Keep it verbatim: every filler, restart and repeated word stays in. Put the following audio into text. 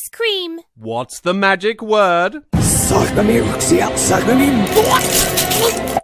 ice cream. What's the magic word? Suck me, Roxy, suck me.